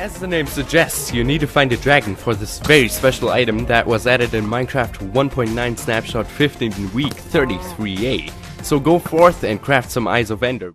As the name suggests, you need to find a dragon for this very special item that was added in Minecraft 1.9 Snapshot 15 week 33a. So go forth and craft some Eyes of Ender.